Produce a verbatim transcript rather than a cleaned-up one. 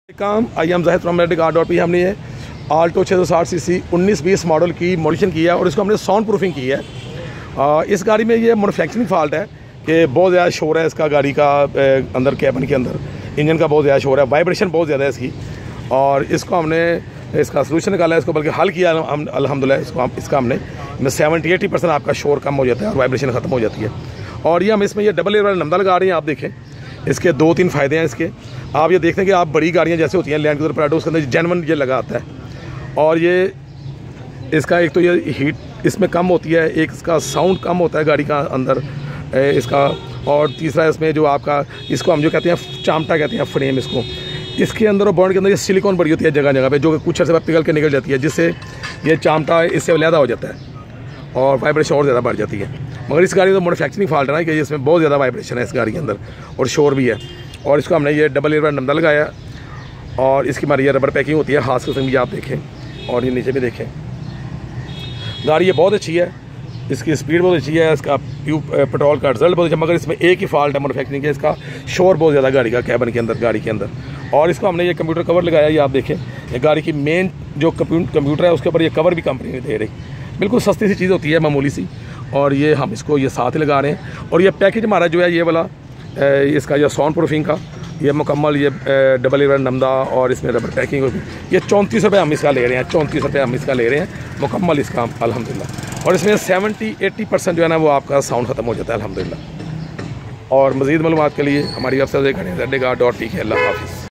काम I am Zahid from car dot P. हमने ये आल्टो छः सौ साठ सी सी उन्नीस बीस मॉडल की मॉडिफिकेशन की है और इसको हमने साउंड प्रूफिंग की है। आ, इस गाड़ी में ये मैन्युफैक्चरिंग फॉल्ट है कि बहुत ज़्यादा शोर है इसका, गाड़ी का अंदर कैबिन के अंदर इंजन का बहुत ज़्यादा शोर है, वाइब्रेशन बहुत ज़्यादा है इसकी। और इसको हमने इसका सोल्यूशन निकाला है, इसको बल्कि हल किया हम अल्हम्दुलिल्लाह। इसको हम इसका हमने सेवेंटी एटी परसेंट आपका शोर कम हो जाता है और वाइब्रेशन ख़त्म हो जाती है। और ये हम इसमें ये डबल एयर वाला नंदा लगा रहे हैं। आप देखें इसके दो तीन फ़ायदे हैं इसके। आप ये देखते हैं कि आप बड़ी गाड़ियाँ जैसे होती हैं लैंड क्रूज़र प्राडो, उसके अंदर जेनवन ये लगा आता है। और ये इसका एक तो ये हीट इसमें कम होती है, एक इसका साउंड कम होता है गाड़ी का अंदर इसका, और तीसरा इसमें जो आपका इसको हम जो कहते हैं चामटा कहते हैं फ्रेम, इसको इसके अंदर और बॉन्ड के अंदर ये सिलिकॉन बड़ी होती है जगह जगह पे, जो कुछ अर्से पिघल के निकल जाती है, जिससे ये चामटा इससे अलहदा हो जाता है और वाइब्रेशन और ज़्यादा बढ़ जाती है। मगर इस गाड़ी का मैन्युफैक्चरिंग फॉल्ट है ना कि इसमें बहुत ज़्यादा वाइब्रेशन है इस गाड़ी के अंदर और शोर भी है। और इसको हमने ये डबल एयर नंदा लगाया और इसकी हमारी ये रबर पैकिंग होती है, हाथ से भी आप देखें और ये नीचे भी देखें। गाड़ी ये बहुत अच्छी है, इसकी स्पीड बहुत अच्छी है, इसका ट्यूब पेट्रोल का रिजल्ट बहुत अच्छा, मगर इसमें एक ही फॉल्ट है मैन्युफैक्चरिंग के, इसका शोर बहुत ज़्यादा गाड़ी का कैबिन के अंदर गाड़ी के अंदर। और इसको हमने ये कंप्यूटर कवर लगाया, ये आप देखें, ये गाड़ी की मेन जो कंप्यूटर है उसके ऊपर ये कवर भी कंपनी ने दे रही, बिल्कुल सस्ती सी चीज़ होती है, मामूली सी। और ये हम इसको ये साथ ही लगा रहे हैं। और ये पैकेज हमारा जो है ये वाला इसका ये साउंड प्रूफिंग का ये मुकम्मल ये डबल एयर नंदा और इसमें रबर पैकिंग होगी, ये चौंतीस रुपये हम इसका ले रहे हैं, चौंतीस रुपये हम इसका ले रहे हैं मुकम्मल इसका अल्हम्दुलिल्लाह। और इसमें सेवेंटी एट्टी परसेंट जो है ना वो आपका साउंड ख़त्म हो जाता है अल्हम्दुलिल्लाह। और मज़ीद मालूमात के लिए हमारी वेबसाइट देखें ज़ेड कार डॉट पी के। अल्लाह हाफ़िज़।